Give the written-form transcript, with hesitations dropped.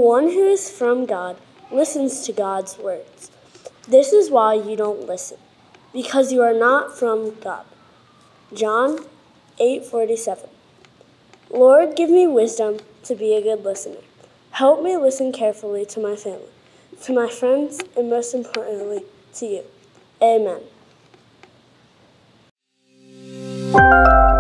one who is from God listens to God's words. This is why you don't listen, because you are not from God. John 8:47. Lord, give me wisdom to be a good listener. Help me listen carefully to my family, to my friends, and most importantly, to you. Amen.